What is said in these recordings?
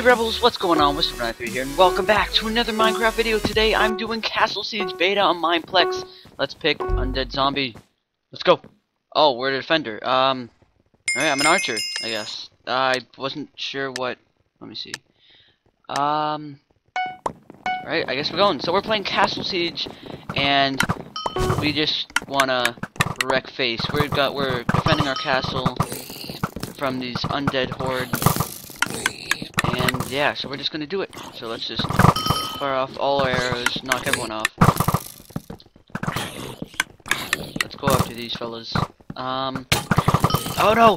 Hey Rebels, what's going on? Whisper93 here, and welcome back to another Minecraft video. Today I'm doing Castle Siege Beta on Mineplex. Let's pick Undead Zombie. Let's go. Oh, we're a defender. Alright, I'm an archer, I guess. I wasn't sure what... Let me see. Alright, I guess we're going. So we're playing Castle Siege, and we just wanna wreck face. We're defending our castle from these undead hordes. And yeah, so we're just gonna do it. So let's just fire off all our arrows, knock everyone off. Let's go after these fellas. Oh no!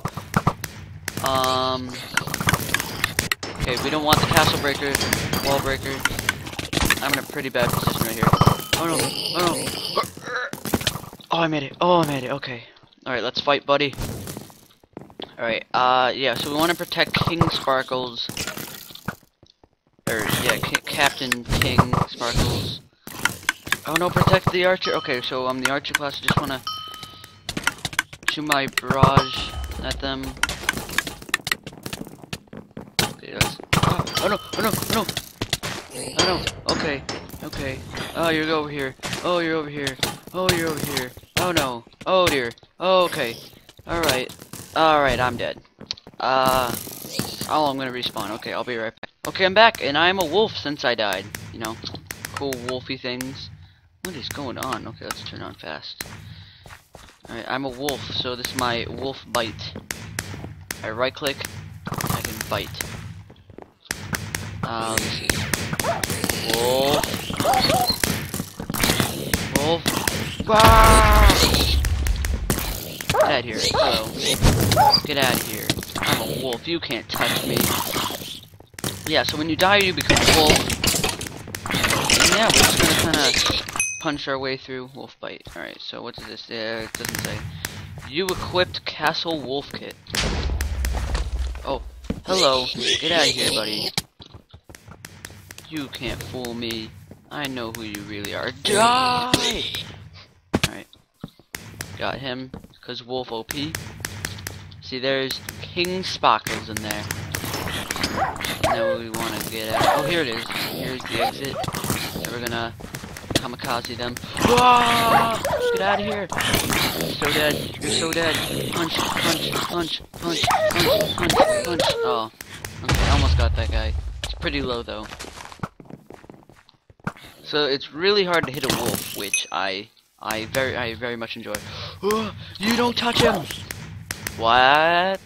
Okay, we don't want the castle breaker, wall breaker. I'm in a pretty bad position right here. Oh no! Oh no! Oh, I made it! Oh, I made it! Okay. Alright, let's fight, buddy. Alright, yeah, so we want to protect King Sparkles. Or, yeah, Captain King Sparkles. Oh no, protect the archer. Okay, so I'm the archer class. I just want to shoot my barrage at them. Okay, that's... Oh no, oh no, oh no! Oh no, okay, okay. Oh, you're over here. Oh, you're over here. Oh, you're over here. Oh no. Oh dear. Oh, okay. Alright. Alright, I'm dead. Oh, I'm gonna respawn. Okay, I'll be right back. Okay, I'm back, and I'm a wolf since I died. You know, cool wolfy things. What is going on? Okay, let's turn on fast. Alright, I'm a wolf, so this is my wolf bite. I right click, I can bite. Let's see. Wolf. Wolf. Ah! Get out of here. Hello. Get out of here. I'm a wolf. You can't touch me. Yeah, so when you die, you become a wolf. And yeah, we're just gonna kind of punch our way through wolf bite. Alright, so what is this? It doesn't say. You equipped Castle Wolf Kit. Oh, hello. Get out of here, buddy. You can't fool me. I know who you really are. Die! Alright. Got him. Because wolf OP. See, there's King Sparkles in there. Now we want to get out. Oh, here it is. Here's the exit. And we're gonna kamikaze them. Ah! Get out of here! You're so dead. You're so dead. Punch, punch, punch, punch, punch, punch, punch. Oh. Okay, I almost got that guy. It's pretty low though. So it's really hard to hit a wolf, which I very much enjoy. Oh, you don't touch him! What?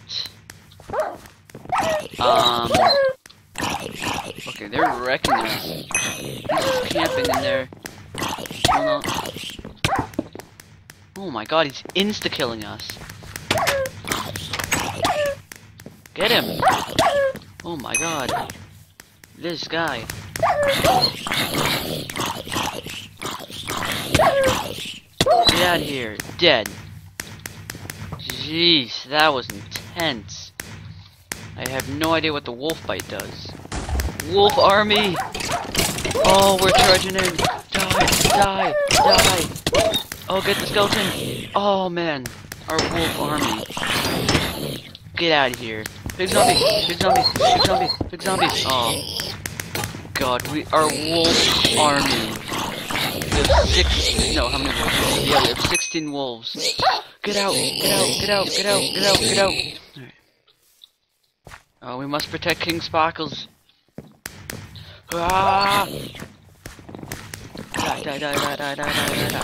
Okay, they're wrecking us. He's just camping in there. Oh no. Oh my god, he's insta-killing us. Get him! Oh my god. This guy. Get out of here. Dead. Jeez, that was intense. I have no idea what the wolf bite does. Wolf army! Oh, we're charging in. Die, die, die. Oh, get the skeleton. Oh, man. Our wolf army. Get out of here. Big zombie, big zombie, big zombie, big zombie. Oh, God, our wolf army. We have 6, no, how many wolves? Yeah, we have 16 wolves. Get out, get out, get out, get out, get out, get out. Alright. Oh, we must protect King Sparkles. Ah! Die, die, die, die, die, die,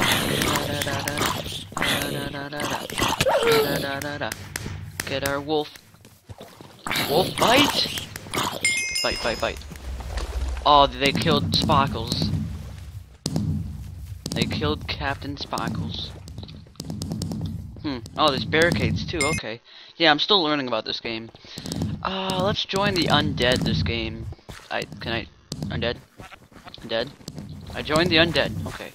die. Get our wolf. Wolf bite! Bite, bite, bite. Oh, they killed Sparkles. They killed Captain Sparkles. Oh, there's barricades too, okay. Yeah, I'm still learning about this game. Let's join the Undead this game. Undead? Undead? I joined the Undead, okay.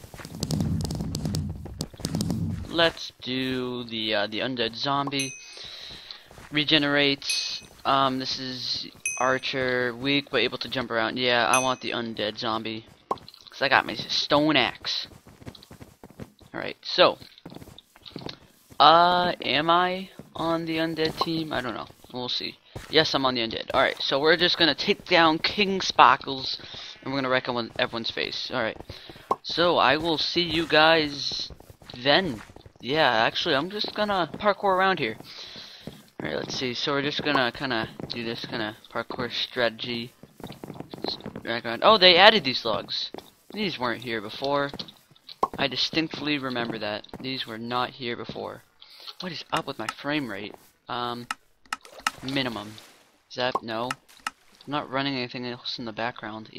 Let's do the Undead Zombie. Regenerates. This is Archer, weak but able to jump around. Yeah, I want the Undead Zombie. Cause I got my stone axe. Alright, so. Am I on the Undead team? I don't know. We'll see. Yes, I'm on the Undead. Alright, so we're just gonna take down King Sparkles, and we're gonna wreck him on everyone's face. Alright. So, I will see you guys then. Yeah, actually, I'm just gonna parkour around here. Alright, let's see. So, we're just gonna kinda do this kinda parkour strategy. Oh, they added these logs. These weren't here before. I distinctly remember that. These were not here before. What is up with my frame rate? Minimum. Is that no? I'm not running anything else in the background.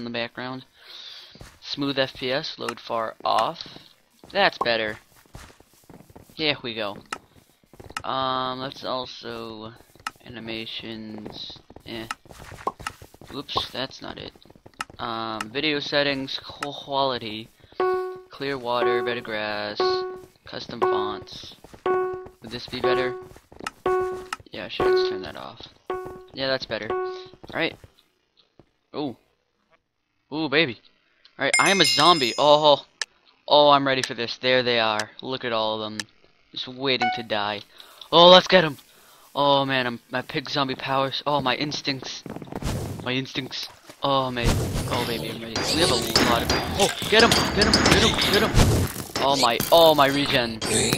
Smooth FPS, load far off. That's better. Here we go. Let's also animations. Oops, that's not it. Video settings, quality, clear water, better grass, custom fonts. Would this be better? Yeah, sure, let's turn that off. Yeah, that's better. Alright. Ooh. Ooh, baby. Alright, I am a zombie. Oh, I'm ready for this. There they are. Look at all of them. Just waiting to die. Oh, let's get them. Oh, man, my pig zombie powers. Oh, my instincts. My instincts. Oh, man. Oh, baby, I'm ready. We have a lot of... Oh, get him! Get him! Get him! Get him! Oh, my regen.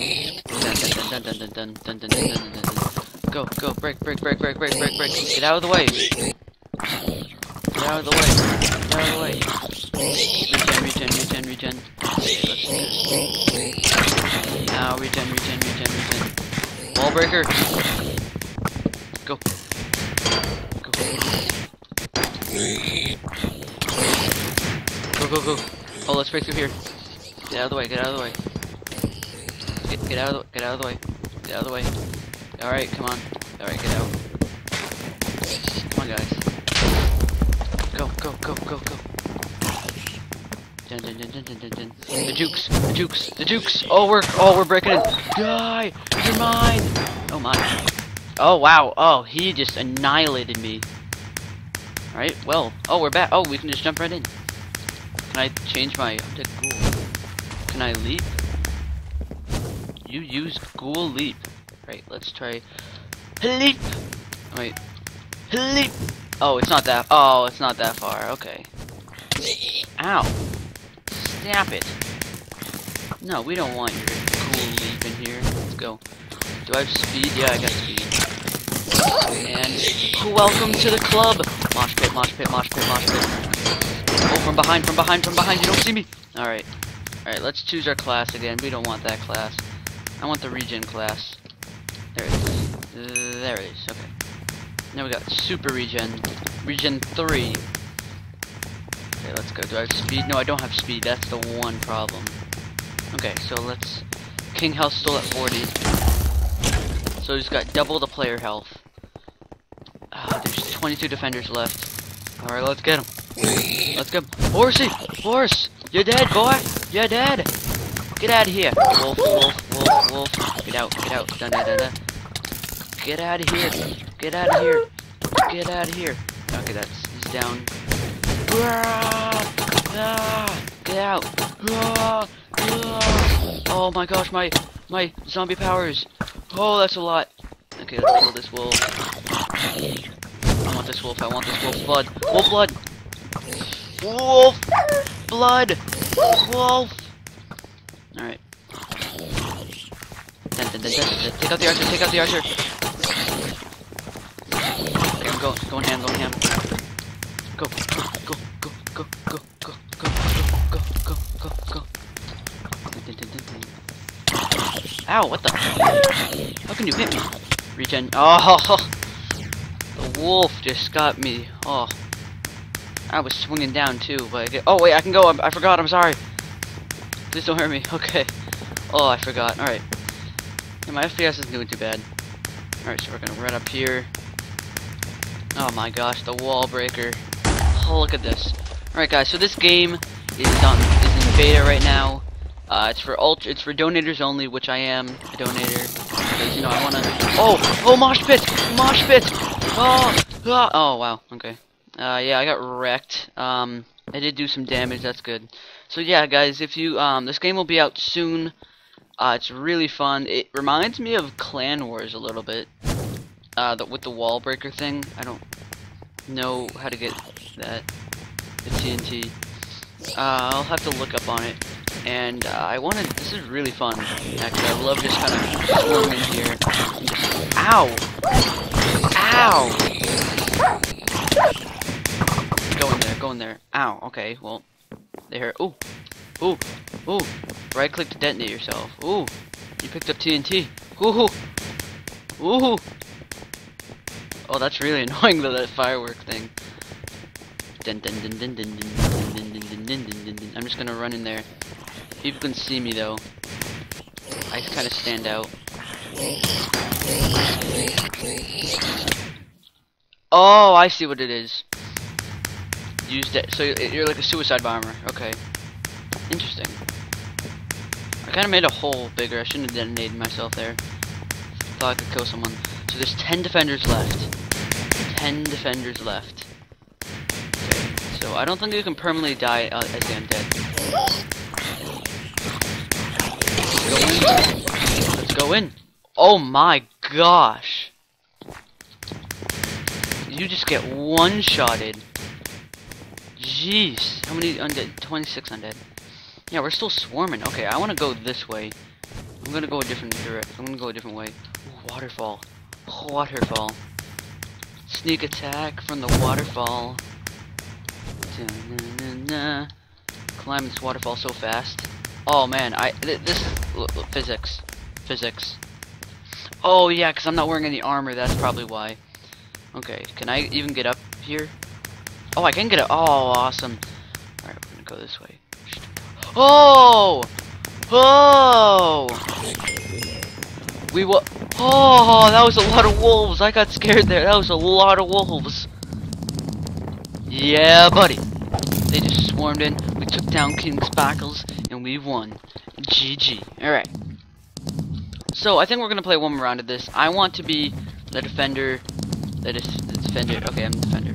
Go, break. Get out of the way. Get out of the way. Get out of the way. Regen. Okay, let's do this. Now, regen. Wall breaker. Go. Go. Oh, let's break through here. Get out of the way. Get out of the way. Alright, come on. Alright, get out. Come on, guys. Go. Dun. The jukes. Oh, we're breaking in. Die! You're mine! Oh my. Oh wow. Oh, he just annihilated me. Alright, well. Oh, we're back. Oh, we can just jump right in. Can I change my ghoul? Can I leap? You use ghoul leap. Right, let's try leap. Wait. Leap. Oh, it's not that far. Okay. Ow. Snap it. No, we don't want your cool leap in here. Let's go. Do I have speed? Yeah, I got speed. And welcome to the club. Mosh pit. Oh, from behind. You don't see me. Alright, let's choose our class again. We don't want that class. I want the regen class. There it is. Okay. Now we got super regen. Regen 3. Okay, let's go. Do I have speed? No, I don't have speed. That's the one problem. Okay, so let's... King health still at 40. So he's got double the player health. There's 22 defenders left. Alright, let's get him. Horsey! Horse! You're dead, boy! You're dead! Get out of here! Wolf. Get out. Dun. Get out of here! Okay, he's down. Get out! Oh my gosh, my zombie powers! Oh, that's a lot. Okay, let's kill this wolf. I want this wolf's blood. Wolf blood! Wolf! Alright. Take out the archer. Okay, I'm going ham. Go. Ow, what the? How can you hit me? Regen. Oh! The wolf just got me. Oh. I was swinging down too, but oh wait, I can go. I forgot. I'm sorry. Please don't hurt me. Okay. Oh, I forgot. All right. Yeah, my FPS isn't doing too bad. All right, so we're gonna run up here. Oh my gosh, the wall breaker. Oh, look at this. All right, guys. So this game is in beta right now. It's for donators only, which I am a donator. Because, you know, I wanna. Oh, mosh pit. Oh, wow. Okay. Yeah, I got wrecked. I did do some damage. That's good. So yeah, guys, if you this game will be out soon. It's really fun. It reminds me of Clan Wars a little bit. with the wall breaker thing. I don't know how to get that. The TNT. I'll have to look up on it. And I wanted. This is really fun. Actually, I love just kind of swarming in here. And just, ow! Ow! Go in there. Go in there. Ow. Okay. Well, they hurt. Ooh. Ooh. Ooh. Right click to detonate yourself. Ooh. You picked up TNT. Ooh. Ooh. Oh, that's really annoying though. That firework thing. Dun, dun, dun, dun, dun, dun, dun, dun, dun, dun, dun, dun. I'm just gonna run in there. People can see me though. I kind of stand out. Oh, I see what it is. Use that. So you're like a suicide bomber. Okay. Interesting. I kind of made a hole bigger. I shouldn't have detonated myself there. Thought I could kill someone. So there's 10 defenders left. 10 defenders left. Okay. So I don't think you can permanently die as the undead. Let's go in. Oh my gosh. You just get one-shotted. Jeez. How many undead? 26 undead. Yeah, we're still swarming. Okay, I want to go this way. I'm gonna go a different direction. I'm gonna go a different way. Ooh, waterfall. Waterfall. Sneak attack from the waterfall. Da-na-na-na. Climb this waterfall so fast. Oh man, this look, physics. Oh yeah, because I'm not wearing any armor. That's probably why. Okay, can I even get up here? Oh, I can get up. Oh, awesome. All right, we're gonna go this way. Oh, oh. Oh, that was a lot of wolves. I got scared there. That was a lot of wolves. Yeah, buddy. They just swarmed in. We took down King Spackles, and we won. GG. Alright. So, I think we're going to play one more round of this. I want to be the defender. The defender. Okay, I'm the defender.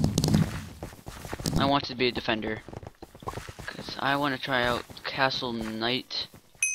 I want to be a defender. Because I want to try out Castle Knight.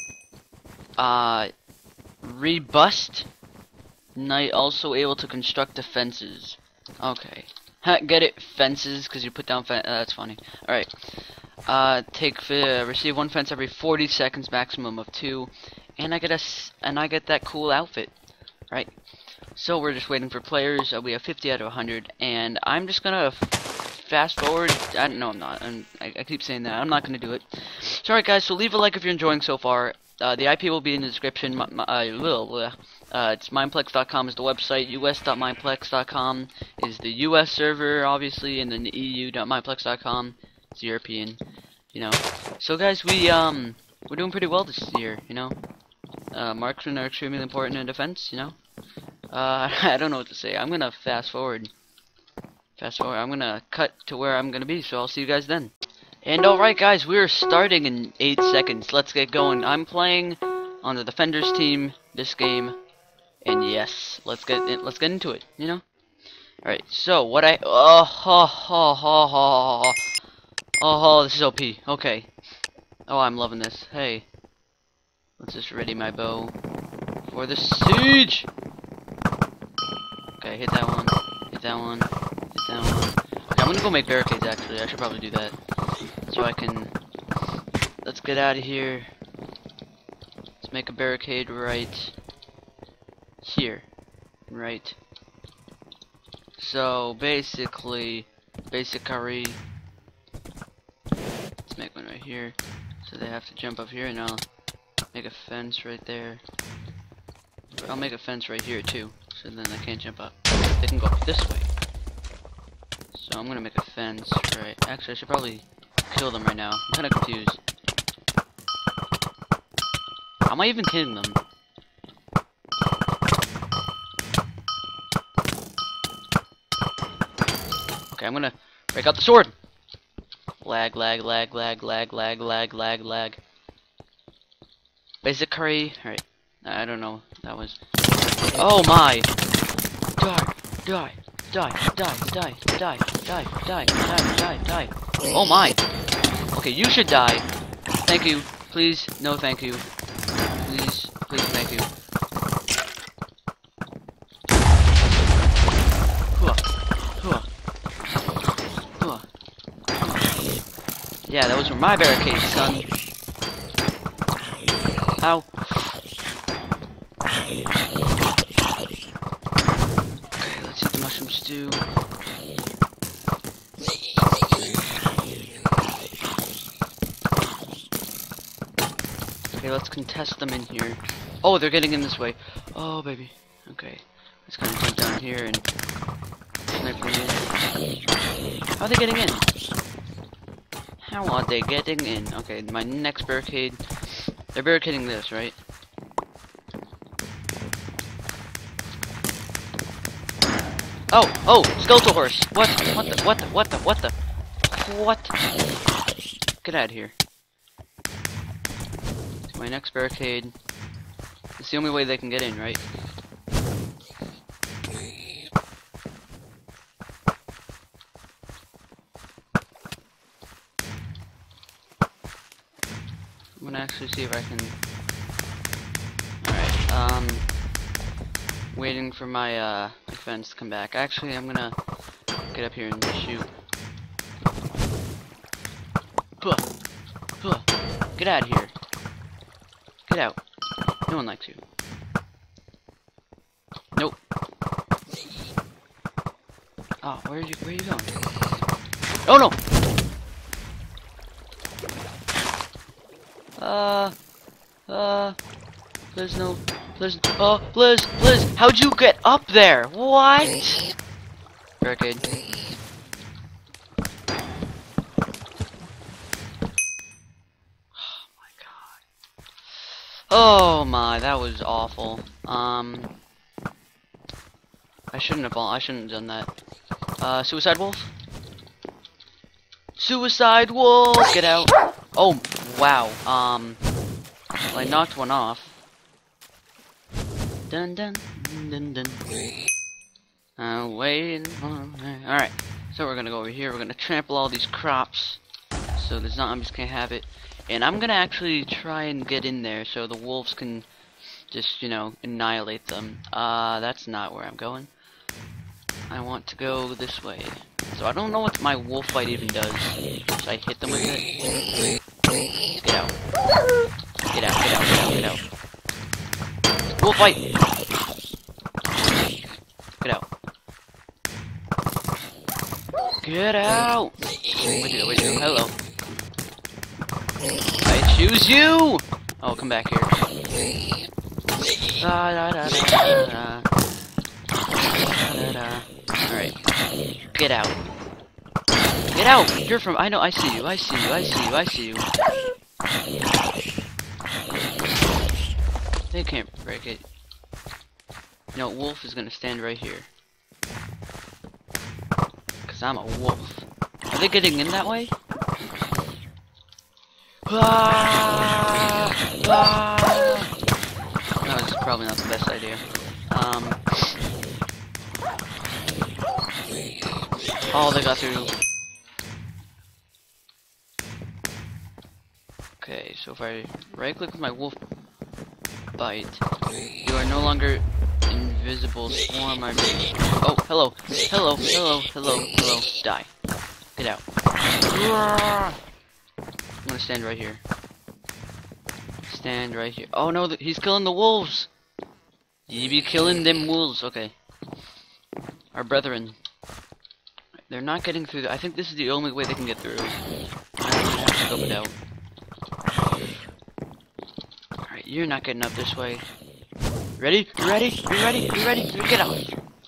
Rebust. Knight also able to construct defenses. Okay. Get it? Fences, because you put down that's funny. Alright. Receive one fence every 40 seconds, maximum of 2. And I get that cool outfit. Right? So we're just waiting for players. We have 50 out of 100. And I'm just gonna fast forward. No, I'm not. I keep saying that. I'm not gonna do it. So alright guys, so leave a like if you're enjoying so far. The IP will be in the description. It's Mineplex.com is the website. us.mineplex.com is the US server, obviously, and then the EU.mineplex.com is European. You know. So guys, we're doing pretty well this year. You know. Marksmen are extremely important in defense. You know. I don't know what to say. I'm gonna fast forward. I'm gonna cut to where I'm gonna be. So I'll see you guys then. And alright guys, we're starting in 8 seconds. Let's get going. I'm playing on the Defenders team this game. And yes, let's get into it, you know? Alright, so what this is OP. Okay. Oh, I'm loving this. Hey. Let's just ready my bow for the siege. Okay, hit that one. Hit that one. Hit that one. Okay, I'm gonna go make barricades actually. I should probably do that. So I can... Let's get out of here. Let's make a barricade right here. Right. So, basically... Basically... Let's make one right here. So they have to jump up here, and I'll make a fence right there. I'll make a fence right here, too. So then they can't jump up. They can go up this way. So I'm gonna make a fence right... Actually, I should probably... kill them right now. I'm kind of confused. How am I even hitting them? Okay, I'm gonna break out the sword. Lag. Basic curry. Alright. I don't know. That was... Oh my! Die! Oh my! Okay, you should die. Thank you. Please, no thank you. Please, thank you. Yeah, those were my barricades, son. Ow. Okay, let's eat the mushroom stew. Okay, let's contest them in here. Oh, they're getting in this way. Oh, baby. Okay. Let's kind of jump down here and snipe them in. How are they getting in? How are they getting in? Okay, my next barricade. They're barricading this, right? Oh, oh, skeletal horse. What the? Get out of here. My next barricade. It's the only way they can get in, right? I'm gonna actually see if I can. Alright, waiting for my defense to come back. Actually, I'm gonna get up here and shoot. Get out of here. Get out. No one likes you. Nope. Oh, where are you going? Oh no! Please no. Please. Oh, Blizz! How'd you get up there? What? Barricade. Oh my, that was awful. I shouldn't have done that. Suicide wolf? Suicide wolf! Get out. Oh, wow. Well, I knocked one off. Dun dun dun dun. Waiting. Alright, so we're gonna go over here. We're gonna trample all these crops so the zombies can't have it. And I'm gonna actually try and get in there so the wolves can just, you know, annihilate them. That's not where I'm going. I want to go this way. So I don't know what my wolf bite even does. Should I hit them with it? Get out. Get out, get out, get out, get out. Wolf bite! Get out. Get out! Where'd you go? Hello. I choose you! Oh, come back here. Alright. Get out. Get out! You're from. I know, I see you. They can't break it. No, wolf is gonna stand right here. Cause I'm a wolf. Are they getting in that way? No, this is probably not the best idea. Oh, they got through. Okay, so if I right-click with my wolf bite, you are no longer invisible. Swarm. Oh, hello, die. Get out. I'm gonna stand right here. Stand right here. Oh no, he's killing the wolves. You be killing them wolves. Okay. Our brethren. They're not getting through. I think this is the only way they can get through. I have to scope it out. Alright, you're not getting up this way. Ready? You ready? Get out.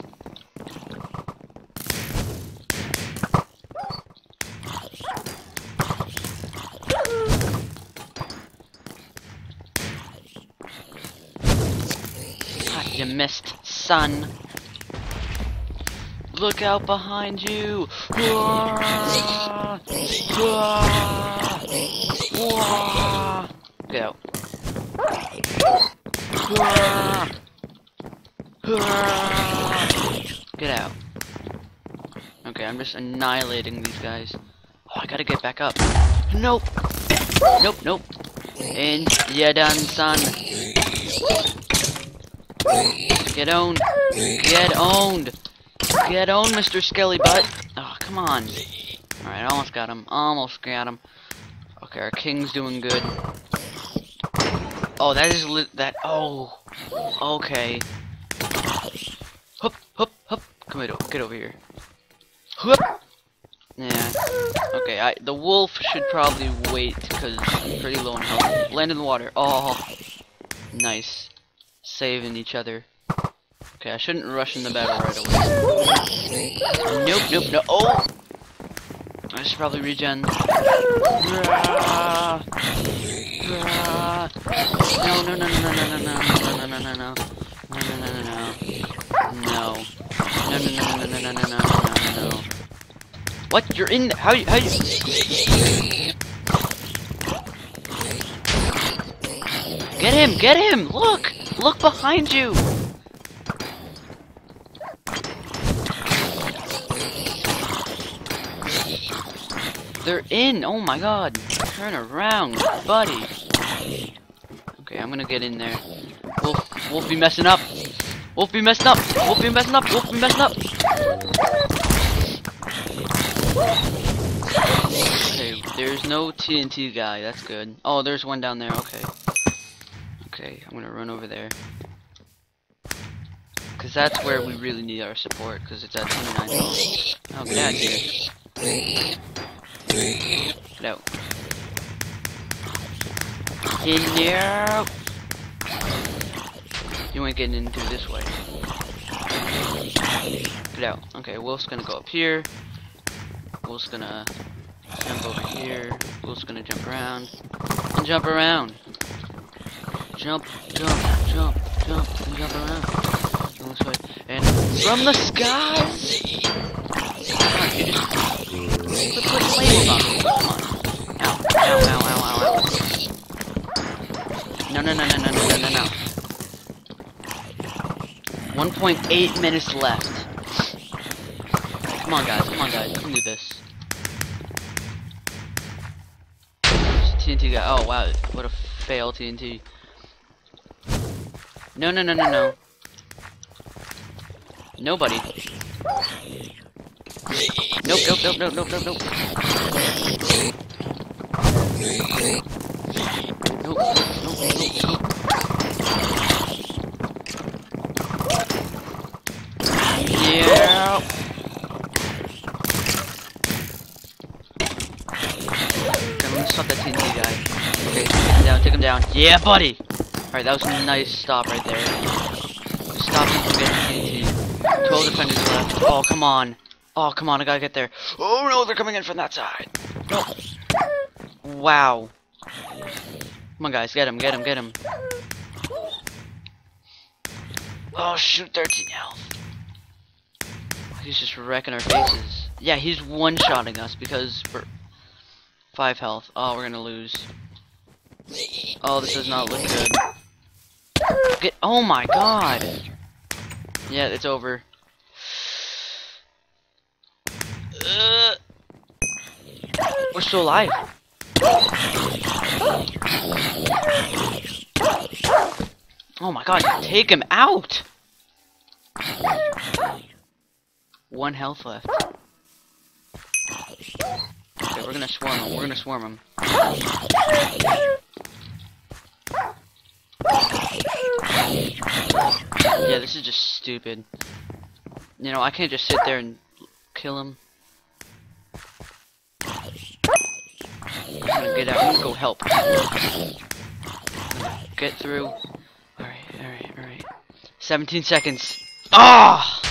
You missed, son. Look out behind you. Get out. Get out. Okay, I'm just annihilating these guys. Oh, I gotta get back up. Nope. Nope. And you're done, son. Get owned. Get owned. Get owned, Mr. Skelly Butt. Oh, come on. Alright, almost got him. Okay, our king's doing good. Oh, that is that. Oh, okay. Hup, hup, hup. Come on, get over here. Hup. Yeah. Okay, the wolf should probably wait because he's pretty low in health. Land in the water. Oh, nice. Saving each other. Okay, I shouldn't rush in the battle right away. Nope, nope, no. Oh! I should probably regen. No, no, no, no, no, no, no, no, no, no, no, no. No, no, no, no, no. No. No, no, no, no, no, no, no, no, no, no. What? You're in? How you? Get him! Get him! Look! Look behind you! They're in! Oh my god! Turn around, buddy! Okay, I'm gonna get in there. Wolf be messing up! Wolf be messing up! Wolf be messing up! Wolf be messing up! Okay, there's no TNT guy, that's good. Oh, there's one down there, okay. Okay, I'm gonna run over there. Cause that's where we really need our support, cause it's at 29 health. Oh, get out of here. Get out. In there! You ain't getting in through this way. Get out. Okay, Wolf's gonna go up here. Wolf's gonna jump over here. Wolf's gonna jump around. And jump around. Jump, jump, jump, jump, and jump around. And this way. And from the skies! Come on, you just put flames on me. Come on. Ow, ow, ow, ow, ow, ow. No, no, no, no, no, no, no, no, no. 1.8 minutes left. Come on, guys, come on, guys. We can do this. TNT guy. Oh, wow. What a fail, TNT. No, no, no, no, no. Nobody. Nope, nope, nope, nope, nope, nope, nope. Nope, nope, nope, nope. Yeah. Okay, let's stop that TNT guy. Okay, take him down. Yeah, buddy! Alright, that was a nice stop right there. Stop him from getting TNT. 12 defenders left. Oh, come on. Oh, come on, I gotta get there. Oh no, they're coming in from that side. No. Wow. Come on, guys, get him, get him, get him. Oh, shoot, 13 health. He's just wrecking our faces. Yeah, he's one-shotting us because we're 5 health. Oh, we're gonna lose. Oh, this does not look good. Oh my god. Yeah, it's over. We're still alive. Oh my god, take him out! 1 health left. Okay, we're gonna swarm him. We're gonna swarm him. Yeah, this is just stupid. You know, I can't just sit there and kill him. I'm gonna get out. I'm gonna go help. Get through. Alright, alright, alright. 17 seconds. Ah!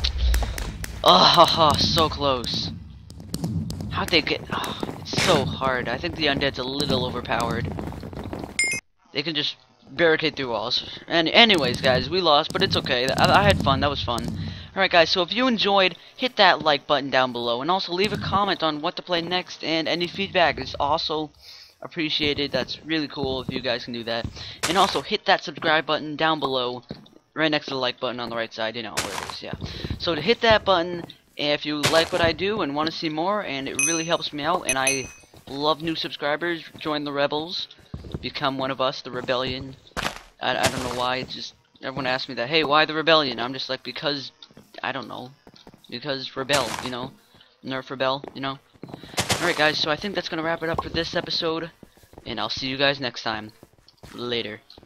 Oh, so close. How'd they get... Oh, it's so hard. I think the undead's a little overpowered. They can just barricade through walls. And anyways, guys, we lost, but it's okay. I had fun. That was fun. Alright, guys, so if you enjoyed, hit that like button down below. And also leave a comment on what to play next. And any feedback is also appreciated. That's really cool if you guys can do that. And also hit that subscribe button down below. Right next to the like button on the right side. You know where it is, yeah. So to hit that button, if you like what I do and want to see more, and it really helps me out, and I love new subscribers, join the rebels, become one of us, the rebellion. I don't know why, it's just, everyone asks me that, hey, why the rebellion? I'm just like, because, I don't know, because rebel, you know, nerf rebel, you know. Alright guys, so I think that's gonna wrap it up for this episode, and I'll see you guys next time. Later.